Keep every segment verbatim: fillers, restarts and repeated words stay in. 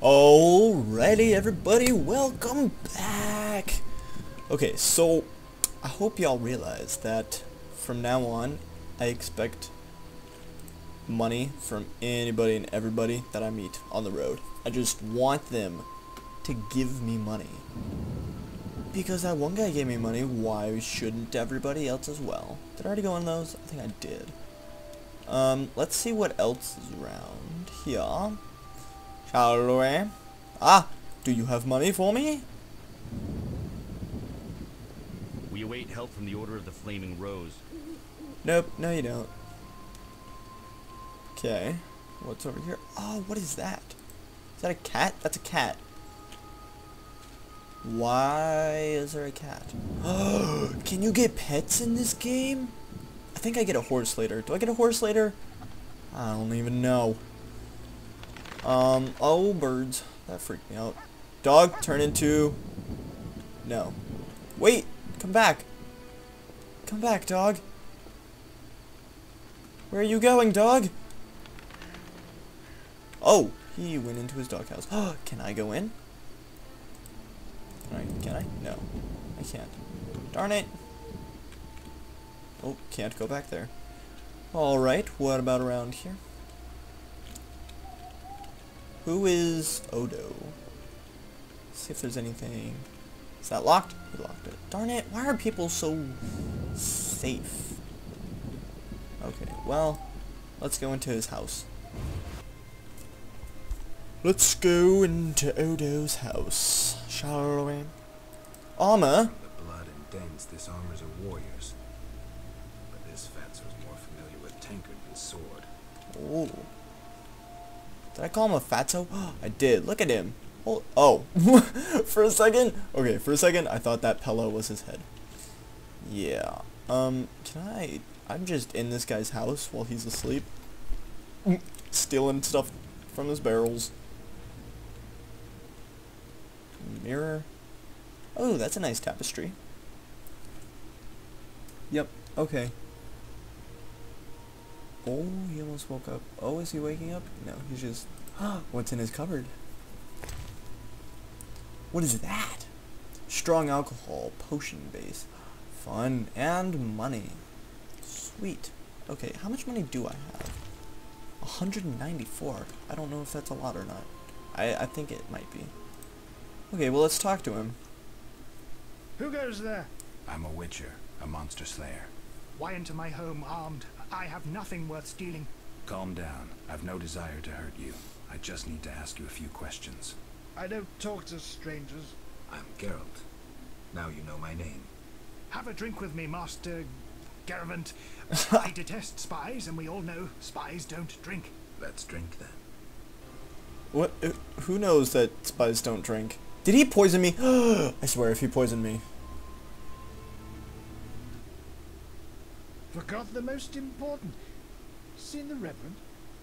Alrighty, everybody, welcome back. Okay, so I hope y'all realize that from now on, I expect money from anybody and everybody that I meet on the road. I just want them to give me money. Because that one guy gave me money, why shouldn't everybody else as well? Did I already go on those? I think I did. Um, let's see what else is around here. Shall we? Ah, do you have money for me? We await help from the Order of the Flaming Rose. Nope, no you don't. Okay, what's over here? Oh, what is that? Is that a cat? That's a cat. Why is there a cat? Can you get pets in this game? I think I get a horse later. Do I get a horse later? I don't even know. Um, oh, birds. That freaked me out. Dog, turn into... No. Wait! Come back! Come back, dog! Where are you going, dog? Oh! He went into his doghouse. Can I go in? Can I? Can I? No. I can't. Darn it! Oh, can't go back there. Alright, what about around here? Who is Odo? Let's see if there's anything. Is that locked? He locked it. Darn it, why are people so safe? Okay, well, let's go into his house. Let's go into Odo's house, shall we? Armor? The blood and dents, this armor's a warrior's. But this fatso's more familiar with tankard than sword. Oh. Did I call him a fatso? I did. Look at him. Oh, oh. For a second. Okay, for a second, I thought that pillow was his head. Yeah. Um, can I... I'm just in this guy's house while he's asleep. Stealing stuff from his barrels. Mirror. Oh, that's a nice tapestry. Yep, okay. Oh, he almost woke up. Oh, is he waking up? No, he's just... What's in his cupboard? What is that? Strong alcohol, potion base. Fun, and money. Sweet. Okay, how much money do I have? one hundred ninety-four. I don't know if that's a lot or not. I, I think it might be. Okay, well, let's talk to him. Who goes there? I'm a witcher, a monster slayer. Why into my home armed? I have nothing worth stealing. Calm down. I've no desire to hurt you. I just need to ask you a few questions. I don't talk to strangers. I'm Geralt. Now you know my name. Have a drink with me, Master Garavant. I detest spies, and we all know spies don't drink. Let's drink then. What? Uh, who knows that spies don't drink? Did he poison me? I swear, if he poisoned me. Forgot the most important. Seen the Reverend?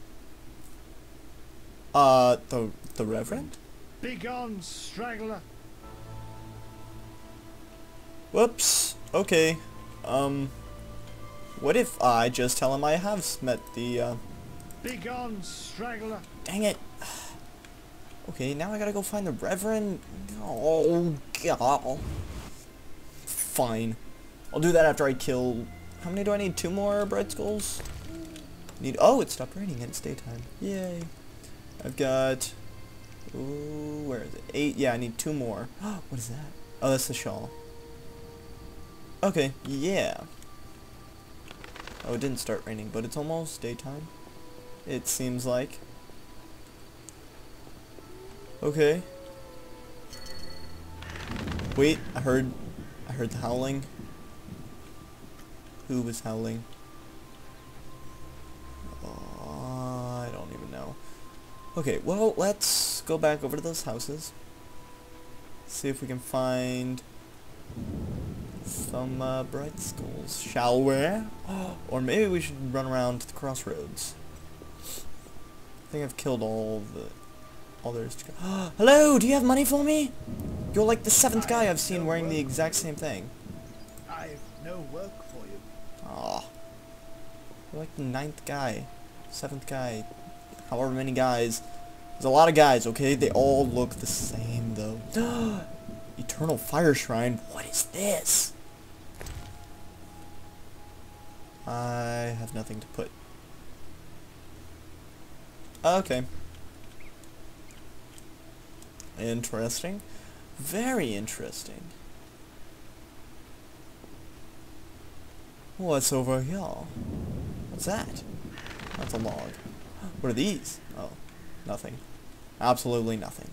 Uh, the the Reverend? Begone, straggler. Whoops. Okay. Um, what if I just tell him I have met the, uh... Begone, straggler. Dang it. Okay, now I gotta go find the Reverend. Oh, God. Fine. I'll do that after I kill... How many do I need? Two more Bright Skulls? Need... Oh, it stopped raining and it's daytime. Yay. I've got... Ooh, where is it? Eight. Yeah, I need two more. What is that? Oh, that's the shawl. Okay, yeah. Oh, it didn't start raining, but it's almost daytime. It seems like. Okay. Wait, I heard... I heard the howling. Who was howling? Uh, I don't even know. Okay, well, let's go back over to those houses. See if we can find some uh, Bright Skulls, shall we? Or maybe we should run around to the crossroads. I think I've killed all the... all there is to go. Hello, do you have money for me? You're like the seventh guy I've seen wearing the exact same thing. I've no work for you. Aw. You're like the ninth guy. Seventh guy. However many guys. There's a lot of guys, okay? They all look the same, though. Eternal Fire Shrine? What is this? I have nothing to put. Okay. Interesting. Very interesting. What's over here? What's that? That's a log. What are these? Oh, nothing. Absolutely nothing.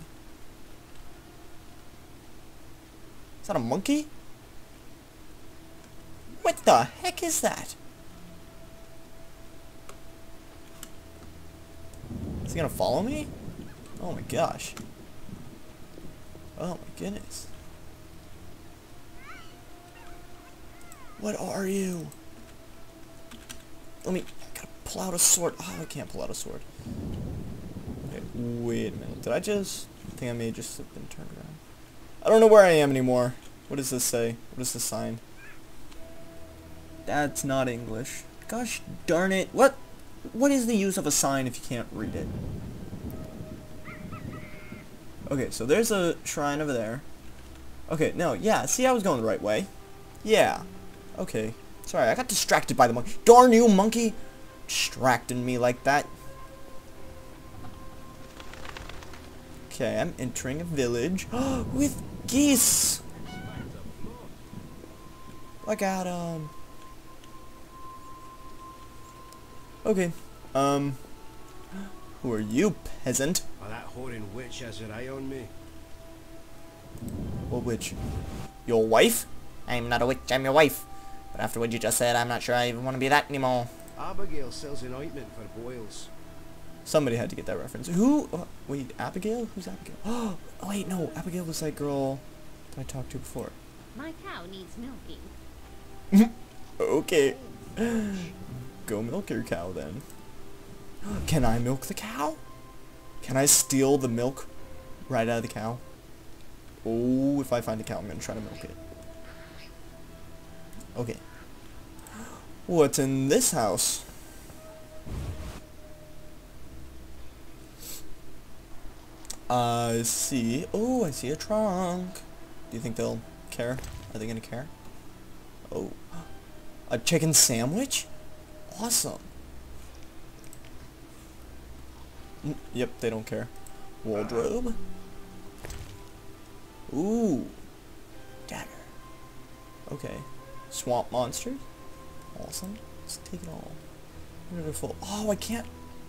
Is that a monkey? What the heck is that? Is he gonna follow me? Oh my gosh. Oh my goodness. What are you? Let me, I gotta pull out a sword. Oh, I can't pull out a sword. Okay, wait a minute. Did I just, I think I may have just slipped and turned around. I don't know where I am anymore. What does this say? What is this sign? That's not English. Gosh darn it. What? What is the use of a sign if you can't read it? Okay, so there's a shrine over there. Okay, no, yeah, see, I was going the right way. Yeah. Okay. Sorry, I got distracted by the monkey. Darn you, monkey! Distracting me like that. Okay, I'm entering a village with geese! Look at 'em. Okay, um... who are you, peasant? Well, that whoring witch has her eye on me. What witch? Your wife? I'm not a witch, I'm your wife. But after what you just said, I'm not sure I even want to be that anymore. Abigail sells an ointment for boils. Somebody had to get that reference. Who? Uh, wait, Abigail? Who's Abigail? Oh, wait, no. Abigail was that girl that I talked to before. My cow needs milking. Okay. Go milk your cow, then. Can I milk the cow? Can I steal the milk right out of the cow? Oh, if I find a cow, I'm going to try to milk it. Okay. What's in this house? I see. Oh, I see a trunk. Do you think they'll care? Are they gonna care? Oh. A chicken sandwich? Awesome. Mm, yep, they don't care. Wardrobe? Ooh. Dagger. Okay. Swamp monsters? Awesome. Let's take it all. Wonderful. Oh, I can't.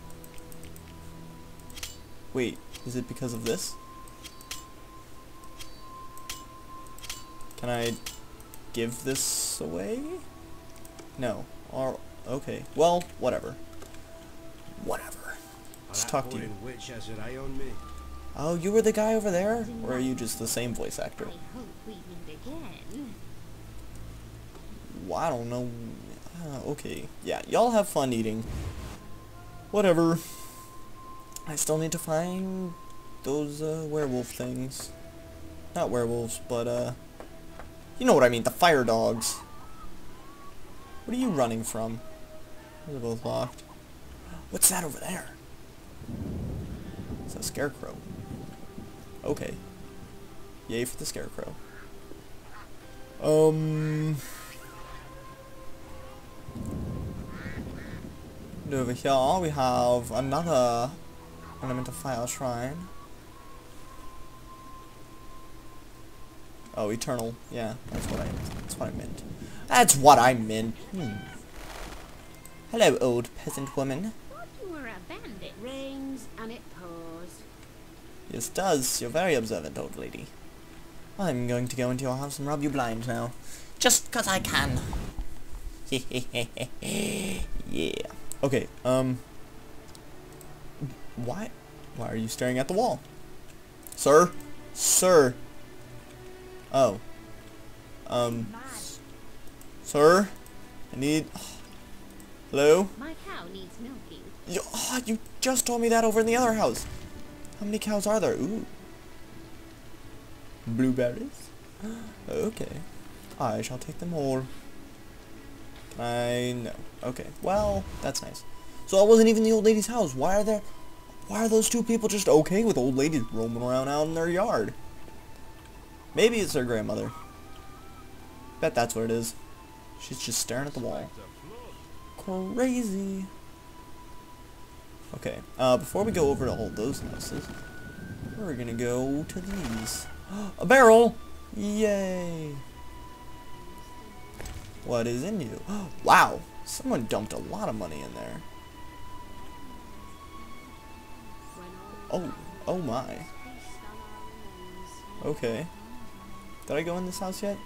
Wait, is it because of this? Can I give this away? No. Or, okay. Well, whatever. Whatever. Let's talk to you. Witch has her eye on me. Oh, you were the guy over there? Or are you just the same voice actor? I hope we meet again. Well, I don't know. Uh, okay. Yeah, y'all have fun eating. Whatever. I still need to find those uh, werewolf things. Not werewolves, but uh, you know what I mean, the fire dogs. What are you running from? They're both locked. What's that over there? It's a scarecrow. Okay. Yay for the scarecrow. Um... And over here we have another Elemental Fire Shrine. Oh, Eternal. Yeah, that's what I that's what I meant. That's what I meant. Hmm. Hello, old peasant woman. Thought you were a bandit. Rains and it pours. Yes, it does. You're very observant, old lady. I'm going to go into your house and rub you blind now. Just 'cause I can. Yeah. Okay, um... Why? Why are you staring at the wall? Sir? Sir? Oh. Um... Sir? I need... Hello? My cow needs milking. You, oh, you just told me that over in the other house. How many cows are there? Ooh. Blueberries? Okay. I shall take them all. I know. Okay. Well, that's nice. So I wasn't even the old lady's house. Why are there... Why are those two people just okay with old ladies roaming around out in their yard? Maybe it's their grandmother. Bet that's what it is. She's just staring at the wall. Crazy. Okay, uh, before we go over to all those houses, we're gonna go to these. A barrel! Yay! What is in you? Wow! Someone dumped a lot of money in there. Oh, oh my. Okay. Did I go in this house yet?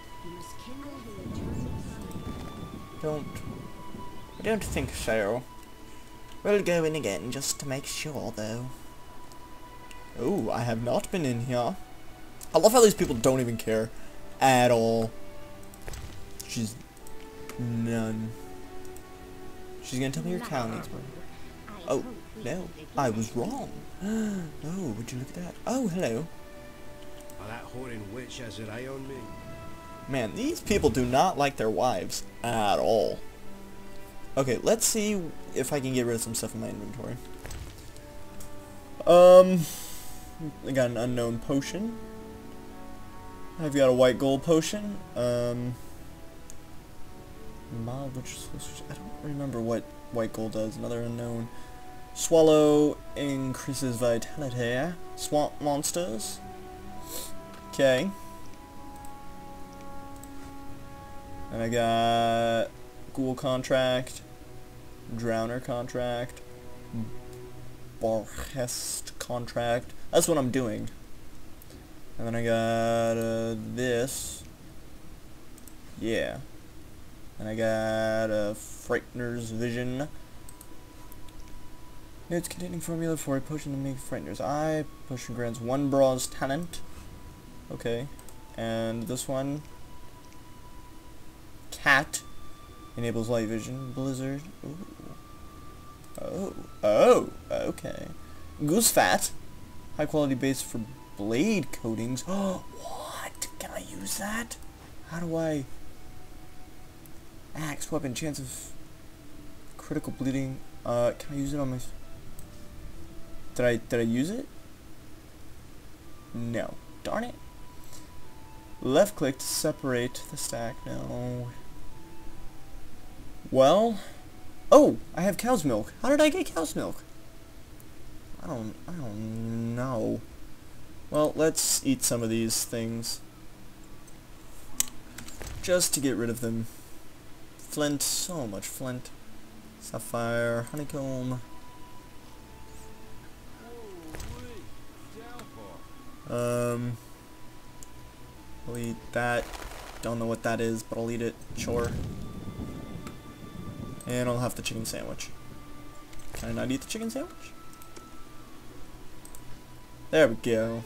Don't. I don't think so. We'll go in again just to make sure, though. Oh, I have not been in here. I love how these people don't even care at all. She's none. She's gonna tell me your cow needs one. Oh, no, I was wrong. Oh, would you look at that? Oh, hello. Well, that whoring witch has her eye on me. Man, these people do not like their wives at all. Okay, let's see if I can get rid of some stuff in my inventory. Um, I got an unknown potion. I've got a white gold potion. Um, mild, which I don't remember what white gold does. Another unknown. Swallow increases vitality. Swamp monsters. Okay. And I got Ghoul contract, Drowner contract, Barhest contract. That's what I'm doing. And then I got uh, this. Yeah. And I got a uh, Frightener's Vision. It's containing formula for a potion to make Frightener's Eye. Potion grants one braw's talent. Okay. And this one. Cat. Enables light vision. Blizzard. Ooh. Oh. Oh. Okay. Goose fat. High quality base for blade coatings. Oh. What? Can I use that? How do I? Axe weapon. Chance of critical bleeding. Uh. Can I use it on my? Did I? Did I use it? No. Darn it. Left click to separate the stack. No. Well, oh, I have cow's milk. How did I get cow's milk? I don't, I don't know. Well, let's eat some of these things. Just to get rid of them. Flint, so much flint. Sapphire, honeycomb. Um, I'll eat that. Don't know what that is, but I'll eat it. Sure. And I'll have the chicken sandwich. Can I not eat the chicken sandwich? There we go.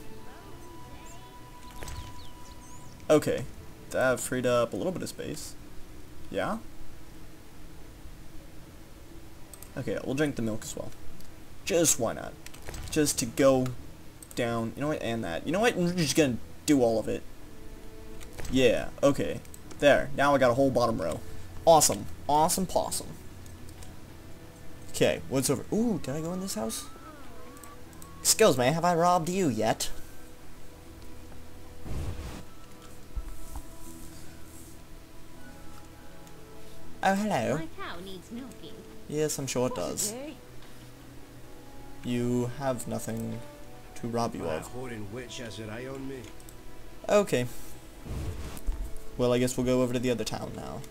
Okay. That freed up a little bit of space. Yeah? Okay, we'll drink the milk as well. Just why not? Just to go down. You know what? And that. You know what? We're just gonna do all of it. Yeah. Okay. There. Now I got a whole bottom row. Awesome. Awesome possum. Okay, what's over? Ooh, did I go in this house? Excuse me, have I robbed you yet? Oh, hello. My cow needs milking. Yes, I'm sure it does. You have nothing to rob you Well, of. that whoring witch has her eye on me. Okay. Well, I guess we'll go over to the other town now.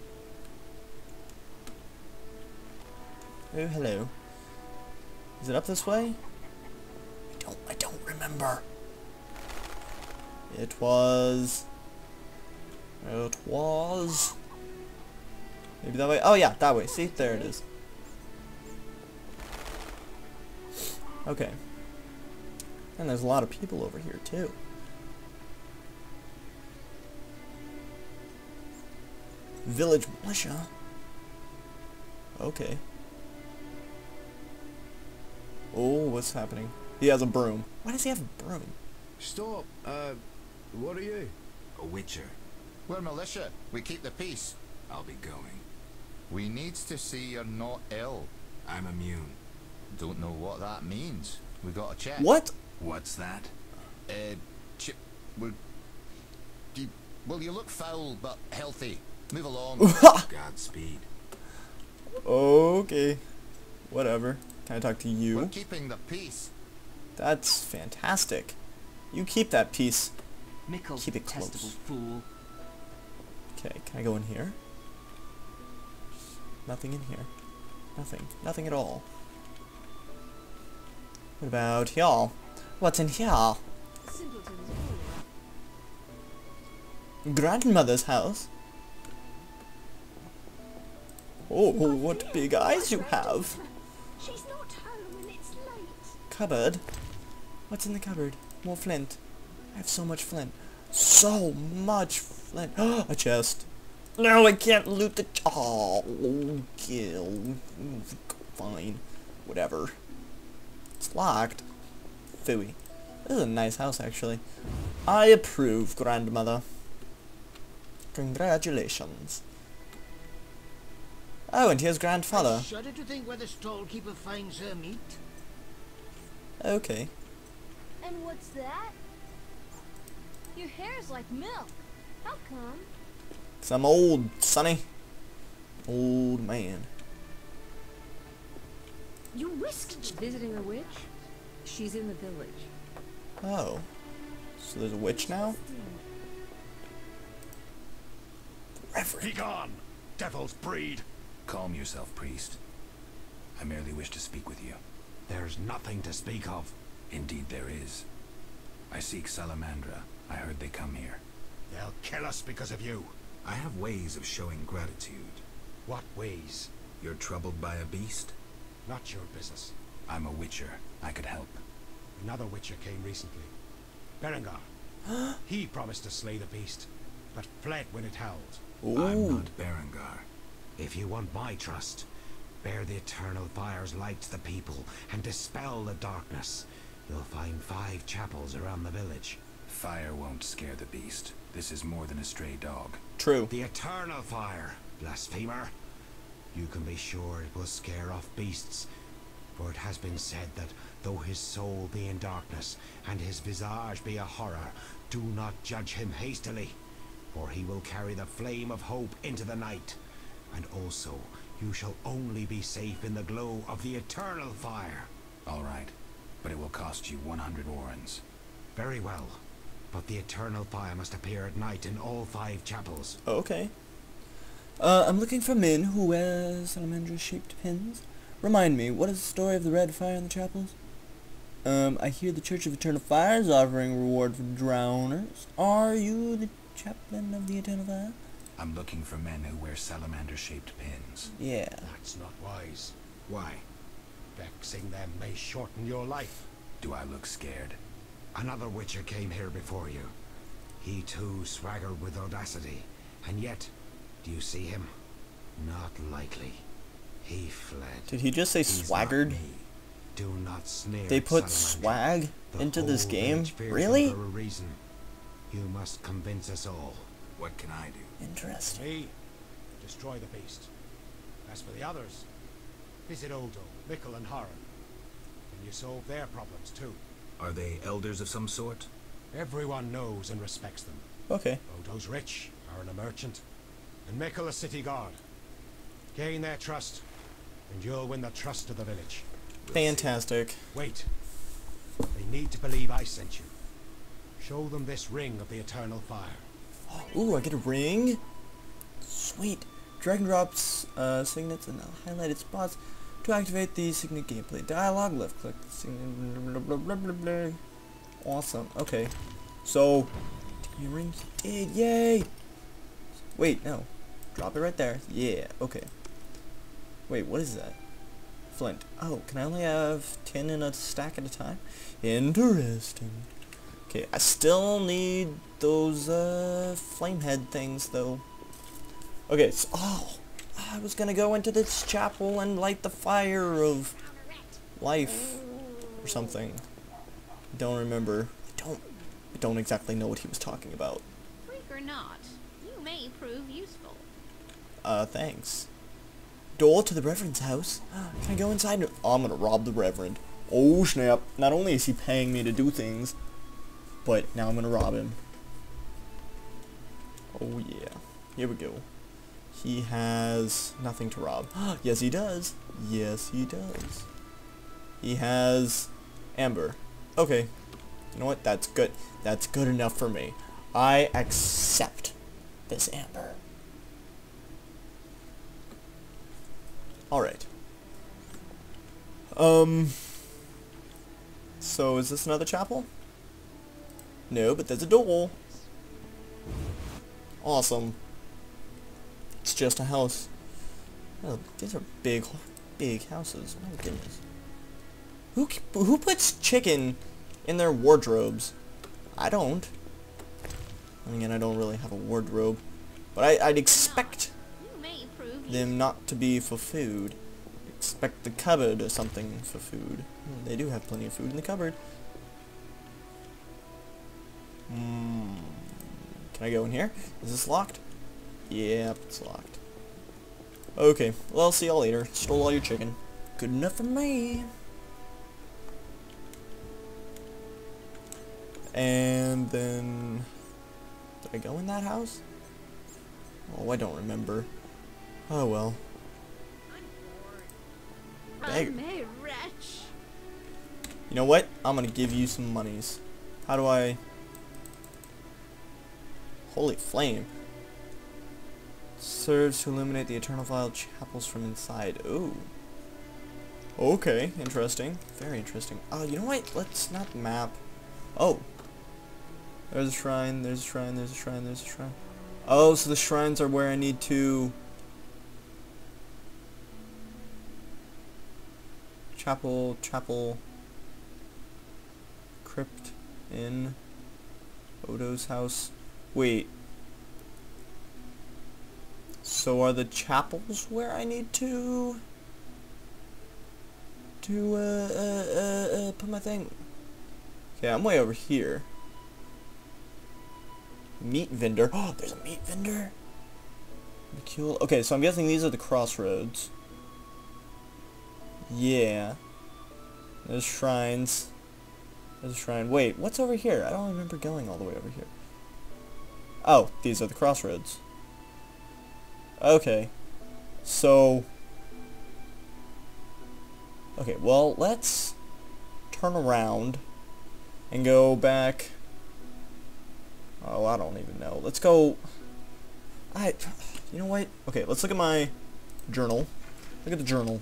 Oh, hello. Is it up this way? I don't, I don't remember. It was... It was... Maybe that way? Oh yeah, that way. See? There it is. Okay. And there's a lot of people over here, too. Village militia? Okay. Oh, what's happening? He has a broom. Why does he have a broom? Stop. Uh, what are you? A witcher. We're militia. We keep the peace. I'll be going. We needs to see you're not ill. I'm immune. Don't know what that means. We gotta check. What? What's that? Uh, chip. Will, do you, well, you look foul but healthy. Move along. Godspeed. Okay. Whatever. Can I talk to We're you? keeping the peace. That's fantastic. You keep that piece. Mickle, Keep it detestable close. fool. Okay, can I go in here? Nothing in here. Nothing. Nothing at all. What about y'all? What's in here? Simpletons all. Grandmother's house? Oh, what big eyes you have. She's not home and it's late. Cupboard? What's in the cupboard? More flint. I have so much flint. So much flint. A chest. No, I can't loot the... Ch oh, kill. Fine. Whatever. It's locked. Phooey. This is a nice house, actually. I approve, grandmother. Congratulations. Oh, and here's grandfather. I shudder to think where the stall-keeper finds her meat. Okay. And what's that? Your hair's like milk. How come? Cause I'm old, Sonny. Old man. You whisked. Visiting a witch? She's in the village. Oh. So there's a witch now? Reverend. Be gone, devil's breed. Calm yourself, priest. I merely wish to speak with you. There's nothing to speak of. Indeed there is. I seek Salamandra. I heard they come here. They'll kill us because of you. I have ways of showing gratitude. What ways? You're troubled by a beast? Not your business. I'm a witcher. I could help. Another witcher came recently. Berengar. He promised to slay the beast, but fled when it howled. Ooh. I'm not Berengar. If you want my trust, bear the eternal fire's light to the people and dispel the darkness. You'll find five chapels around the village. Fire won't scare the beast. This is more than a stray dog. True. The eternal fire, blasphemer. You can be sure it will scare off beasts, for it has been said that though his soul be in darkness and his visage be a horror, do not judge him hastily, for he will carry the flame of hope into the night. And also, you shall only be safe in the glow of the eternal fire. All right, but it will cost you one hundred orens. Very well, but the eternal fire must appear at night in all five chapels. Okay. Uh, I'm looking for men who wear salamander-shaped pins. Remind me, what is the story of the red fire in the chapels? Um, I hear the Church of Eternal Fire is offering reward for drowners. Are you the chaplain of the Eternal Fire? I'm looking for men who wear salamander-shaped pins. Yeah. That's not wise. Why? Vexing them may shorten your life. Do I look scared? Another witcher came here before you. He too swaggered with audacity, and yet, do you see him? Not likely. He fled. Did he just say He's swaggered? not me. Do not sneer They at put Salamander. swag The into this whole game? village fears him Really? For a reason. You must convince us all. What can I do? Interesting. Me, destroy the beast. As for the others, visit Odo, Mikkel and Haran. And you solve their problems too. Are they elders of some sort? Everyone knows and respects them. Okay. Odo's rich, Haran a merchant, and Mikkel a city guard. Gain their trust, and you'll win the trust of the village. Fantastic. Wait. They need to believe I sent you. Show them this ring of the eternal fire. Ooh, I get a ring? Sweet. Drag and drops uh, signets in highlighted spots to activate the signet gameplay. Dialogue, left click, signet, blah, blah, blah, blah, blah. Awesome. Okay. So, give me a ring. He did. Yay! Wait, no. Drop it right there. Yeah, okay. Wait, what is that? Flint. Oh, can I only have ten in a stack at a time? Interesting. Okay, I still need those, uh, flame head things, though. Okay, so, oh, I was gonna go into this chapel and light the fire of life, or something. Don't remember. I don't, I don't exactly know what he was talking about. Freak or not, you may prove useful. Uh, thanks. door to the Reverend's house. Can I go inside? Oh, I'm gonna rob the Reverend. Oh snap. Not only is he paying me to do things, but now I'm gonna rob him. Oh yeah. Here we go. He has nothing to rob. Yes he does. Yes he does. He has amber. Okay. You know what? That's good. That's good enough for me. I accept this amber. Alright. Um. So, is this another chapel? No, but there's a door. Awesome. It's just a house. Oh, these are big, big houses. Oh, my goodness. Who, who puts chicken in their wardrobes? I don't. I mean, I don't really have a wardrobe. But I, I'd expect them not to be for food. Expect the cupboard or something for food. Hmm, they do have plenty of food in the cupboard. Hmm. Can I go in here? Is this locked? Yep, it's locked. Okay, well, I'll see y'all later. Stole all your chicken. Good enough for me. And then... Did I go in that house? Oh, I don't remember. Oh well. I'm a wretch. You know what? I'm gonna give you some monies. How do I... Holy flame. Serves to illuminate the Eternal Vile chapels from inside. Ooh. Okay, interesting. Very interesting. Oh, you know what? Let's not map. Oh. There's a shrine, there's a shrine, there's a shrine, there's a shrine. Oh, so the shrines are where I need to... Chapel, chapel... Crypt, inn... Odo's house. Wait. So are the chapels where I need to... To, uh, uh, uh, uh put my thing... Okay, I'm way over here. Meat vendor. Oh, there's a meat vendor. Cool. Okay, so I'm guessing these are the crossroads. Yeah. There's shrines. There's a shrine. Wait, what's over here? I don't remember going all the way over here. Oh, these are the crossroads. Okay. So... Okay, well, let's turn around and go back... Oh, I don't even know. Let's go... I... You know what? Okay, let's look at my journal. Look at the journal.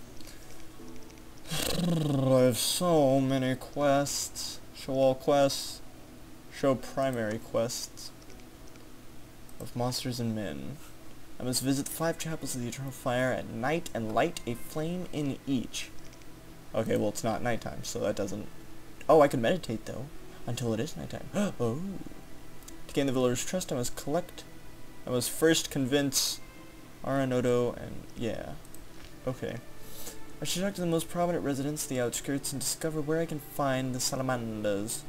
I have so many quests. Show all quests. Show primary quests. Of monsters and men. I must visit the five chapels of the Eternal Fire at night and light a flame in each. Okay, well it's not nighttime, so that doesn't... Oh, I can meditate though. Until it is nighttime. Oh. To gain the villagers' trust, I must collect... I must first convince Aranodo and... Yeah. Okay. I should talk to the most prominent residents, the outskirts, and discover where I can find the salamanders.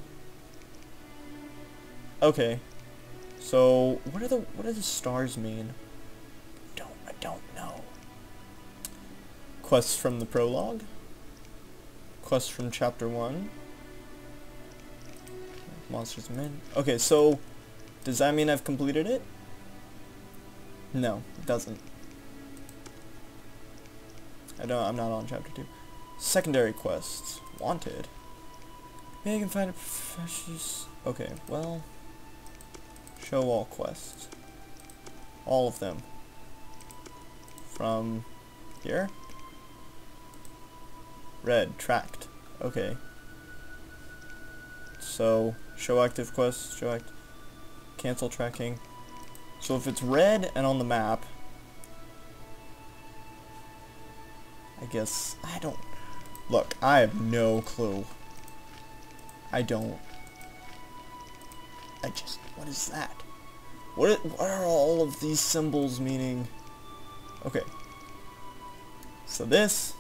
Okay. So, what are the what do the stars mean? Don't I don't know. Quests from the prologue. Quests from chapter one. Monsters and men. Okay, so does that mean I've completed it? No, it doesn't. I don't. I'm not on chapter two. Secondary quests. Wanted. Maybe I can find a professionals. Okay, well. Show all quests. All of them. From here? Red. Tracked. Okay. So, show active quests. Show act. Cancel tracking. So if it's red and on the map, I guess, I don't, look, I have no clue. I don't, I just, what is that? What are, what are all of these symbols meaning? Okay. So this,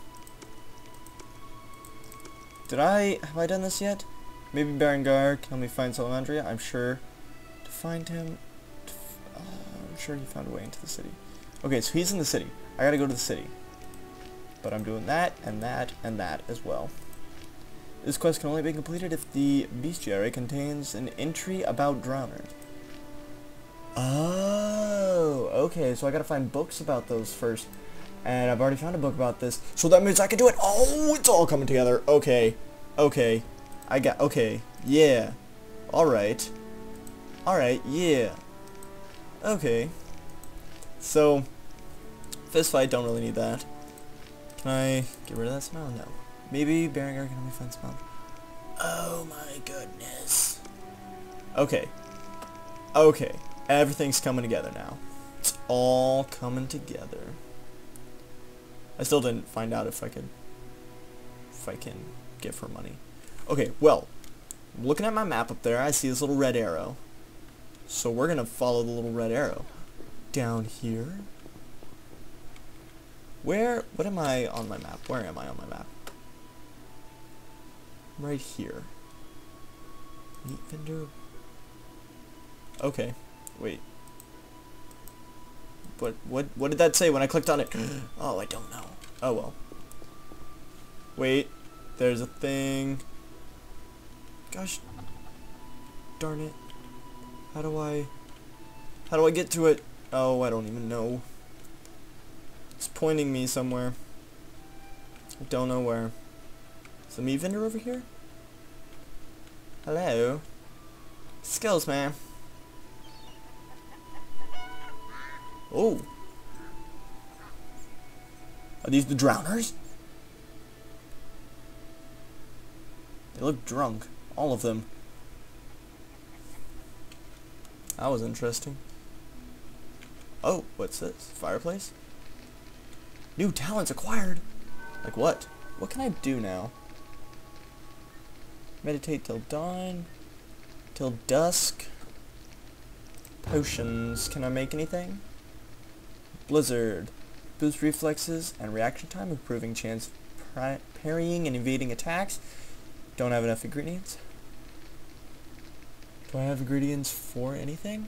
did I, have I done this yet? Maybe Berengar can help me find Salamandria, I'm sure. To find him, to f uh, I'm sure he found a way into the city. Okay, so he's in the city. I gotta go to the city. but I'm doing that, and that, and that as well. This quest can only be completed if the bestiary contains an entry about drowners. Oh, okay, so I gotta find books about those first. And I've already found a book about this, so that means I can do it. Oh, it's all coming together. Okay, okay, I got, okay, yeah, alright, alright, yeah, okay. So, fist fight, don't really need that. Can I get rid of that smell? No. Maybe Berengar can help me find smell. Oh my goodness. Okay. Okay. Everything's coming together now. It's all coming together. I still didn't find out if I could, if I can give her money. Okay, well, looking at my map up there, I see this little red arrow. So we're gonna follow the little red arrow. Down here. Where, what am I on my map? Where am I on my map? Right here. Meat vendor. Okay, wait. What, what, what did that say when I clicked on it? Oh, I don't know. Oh well. Wait, there's a thing. Gosh, darn it. How do I, how do I get to it? Oh, I don't even know. It's pointing me somewhere. I don't know where. Is the meat vendor over here? Hello? Skills, man. Oh. Are these the drowners? They look drunk. All of them. That was interesting. Oh, what's this? Fireplace? New talents acquired! Like what? What can I do now? Meditate till dawn. Till dusk. Potions. Can I make anything? Blizzard. Boost reflexes and reaction time, improving chance of parrying and evading attacks. Don't have enough ingredients. Do I have ingredients for anything?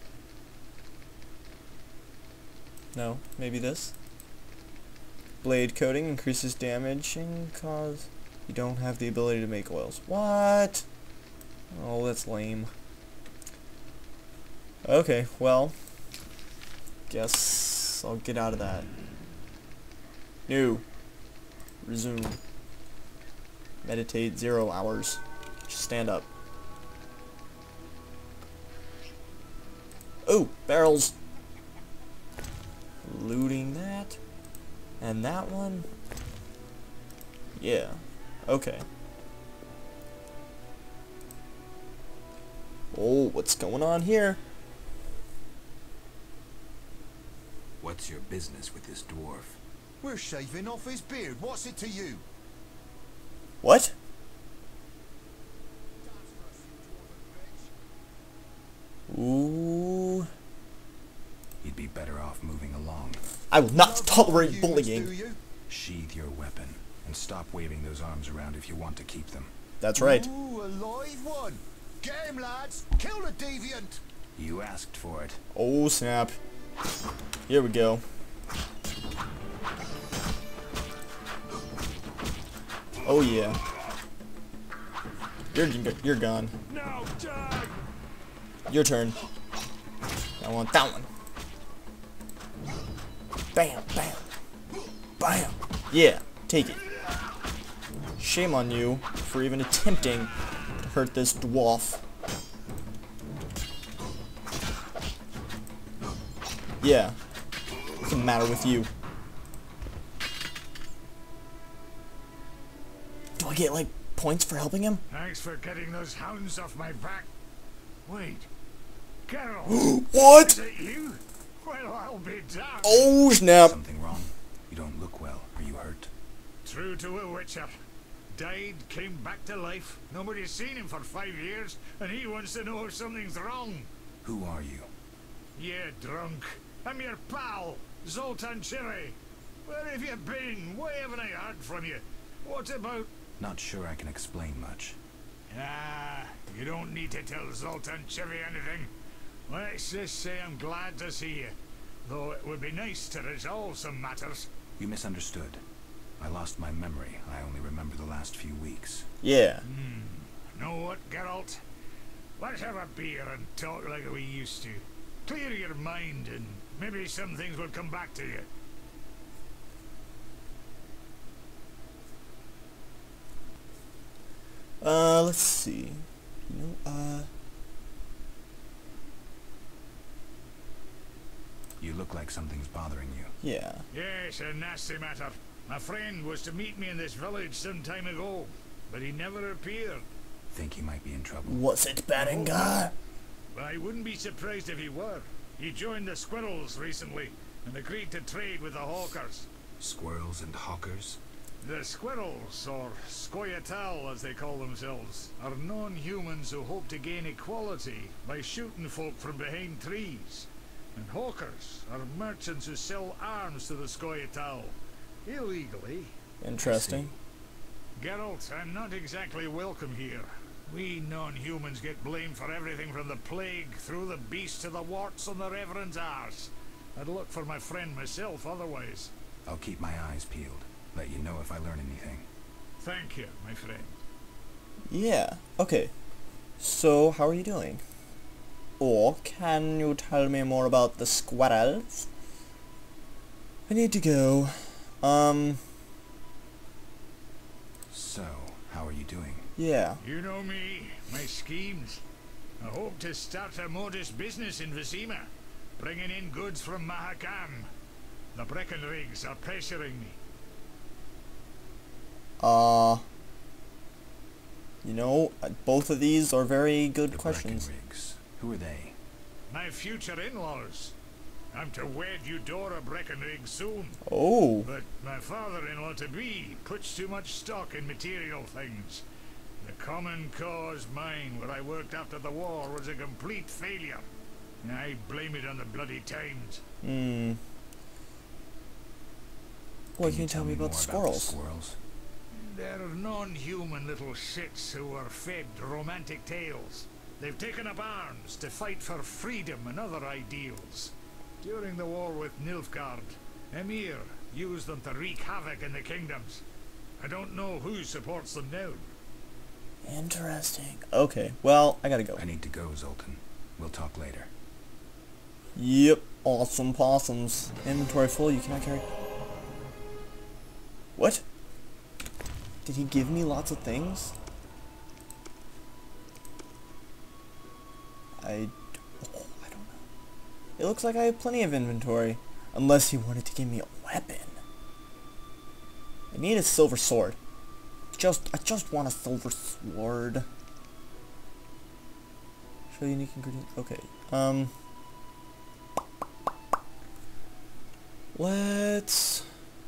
No, maybe this. Blade coating increases damage and cause. You don't have the ability to make oils. What? Oh, that's lame. Okay, well, guess I'll get out of that. New. Resume. Meditate zero hours. Just stand up. Oh, barrels. Looting that. And that one. Yeah. Okay. Oh, what's going on here? What's your business with this dwarf? We're shaving off his beard. What's it to you? What? Ooh. You'd be better off moving along. I will not tolerate bullying. Sheathe your weapon and stop waving those arms around if you want to keep them. That's right. Ooh, a live one. Get him, lads. Kill the deviant. You asked for it. Oh, snap. Here we go. Oh, yeah. You're, you're gone. No, Jack. Your turn. I want that one. Bam, bam. Bam. Yeah, take it. Shame on you for even attempting to hurt this dwarf. Yeah. What's the matter with you? Do I get, like, points for helping him? Thanks for getting those hounds off my back. Wait. Carol. What? Is it you? Well, I'll be damned. Oh, snap. Something wrong? You don't look well. Are you hurt? True to a witcher. Died, came back to life. Nobody's seen him for five years, and he wants to know if something's wrong. Who are you? Yeah, drunk. I'm your pal, Zoltan Chiri. Where have you been? Why haven't I heard from you? What about... Not sure I can explain much. Ah, you don't need to tell Zoltan Chiri anything. Let's just say I'm glad to see you. Though it would be nice to resolve some matters. You misunderstood. I lost my memory. I only remember the last few weeks. Yeah. Hmm. Know what, Geralt? Let's have a beer and talk like we used to. Clear your mind and maybe some things will come back to you. Uh, let's see. You know, uh... You look like something's bothering you. yeah. Yes, a nasty matter. My friend was to meet me in this village some time ago, but he never appeared. Think he might be in trouble. Was it Berengar? I wouldn't be surprised if he were. He joined the Squirrels recently and agreed to trade with the Hawkers. Squirrels and hawkers? The Squirrels, or Scoia'tael as they call themselves, are non-humans who hope to gain equality by shooting folk from behind trees. And Hawkers are merchants who sell arms to the Scoia'tael, illegally. Interesting. Geralt, I'm not exactly welcome here. We non-humans get blamed for everything from the plague, through the beast to the warts on the Reverend's arse. I'd look for my friend myself otherwise. I'll keep my eyes peeled. Let you know if I learn anything. Thank you, my friend. Yeah. Okay. So, how are you doing? Or can you tell me more about the squirrels? I need to go. Um... So, how are you doing? Yeah. You know me, my schemes. I hope to start a modest business in Vizima, bringing in goods from Mahakam. The Breckenrigs are pressuring me. Uh... You know, uh, both of these are very good The questions. Breckenrigs. Who are they? My future in-laws. I'm to wed Eudora Breckenrig soon. Oh. But my father-in-law-to-be puts too much stock in material things. The Common Cause mine, where I worked after the war, was a complete failure. I blame it on the bloody times. Hmm. What can you tell me about the more squirrels? squirrels? They're non-human little shits who are fed romantic tales. They've taken up arms to fight for freedom and other ideals. During the war with Nilfgaard, Emir used them to wreak havoc in the kingdoms. I don't know who supports them now. Interesting. Okay, well, I gotta go. I need to go, Zoltan. We'll talk later. Yep, awesome possums. Inventory full, you cannot carry... What? Did he give me lots of things? I... Oh, I don't know. It looks like I have plenty of inventory. Unless he wanted to give me a weapon. I need a silver sword. Just, I just want a silver sword. Show unique ingredients. Okay. Um. Let's.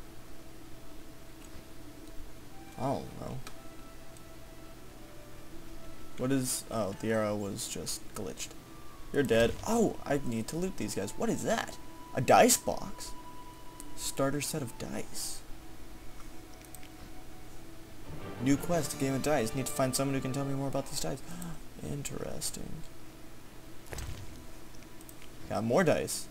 I don't know. What is? Oh, the arrow was just glitched. You're dead. Oh, I need to loot these guys. What is that? A dice box. Starter set of dice. New quest, game of dice. Need to find someone who can tell me more about these dice. Interesting. Got more dice.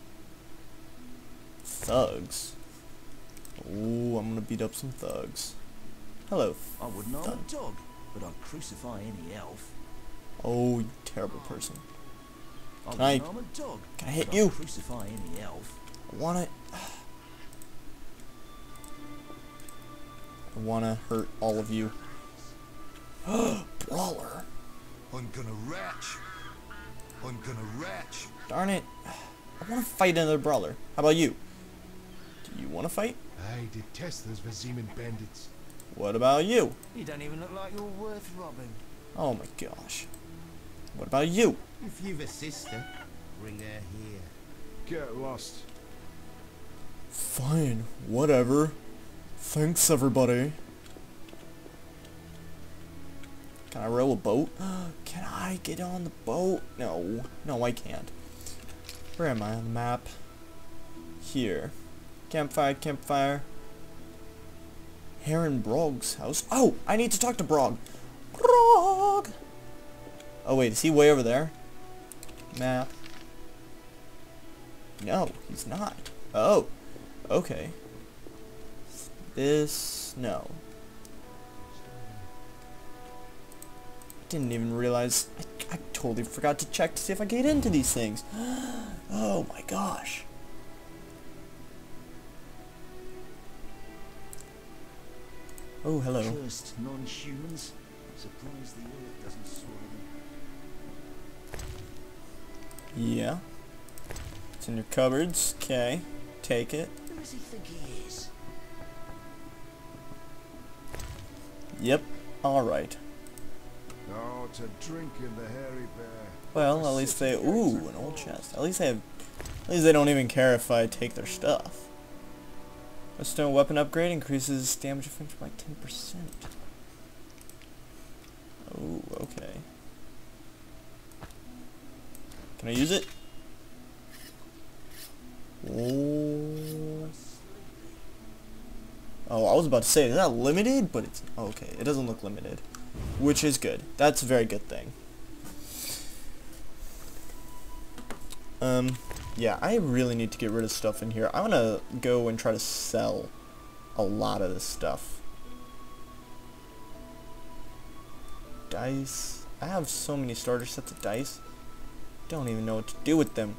Thugs. Ooh, I'm gonna beat up some thugs. Hello. I wouldn't harm thug. a dog, but I'd crucify any elf. Oh, you terrible person. I Can I- wouldn't harm a dog, Can I hit but you? I'd crucify any elf. I wanna... I wanna hurt all of you. Brawler. I'm gonna retch. I'm gonna retch. Darn it. I wanna fight another brawler. How about you? Do you wanna fight? I detest those Viziman bandits. What about you? You don't even look like you're worth robbing. Oh my gosh. What about you? If you've a sister, bring her here. Get lost. Fine, whatever. Thanks, everybody. Can I row a boat? Can I get on the boat? No. No, I can't. Where am I on the map? Here. Campfire, campfire. Heron Brog's house. Oh, I need to talk to Brog. Brog! Oh, wait, is he way over there? Map. No, he's not. Oh, okay. This, no. Didn't even realize, I, I totally forgot to check to see if I get into these things. Oh my gosh. Oh, hello. Cursed non-humans. Surprised the earth doesn't swallow them. Yeah. It's in your cupboards. Okay. Take it. Who does he think he is? Yep. Alright. Oh, to drink in the hairy bear. Well, at least they... Ooh, an old chest. At least they have... At least they don't even care if I take their stuff. A stone weapon upgrade increases damage effect by ten percent. Oh, okay. Can I use it? Oh. Oh, I was about to say, is that limited? But it's... Oh, okay, it doesn't look limited. Which is good. That's a very good thing. Um, yeah, I really need to get rid of stuff in here. I want to go and try to sell a lot of this stuff. Dice. I have so many starter sets of dice. Don't even know what to do with them.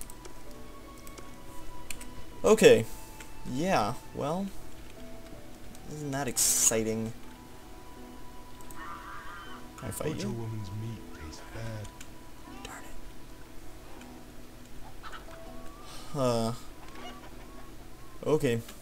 Okay. Yeah, well, isn't that exciting? Can I fight you? Woman's meat tastes bad. Darn it. Huh. Okay.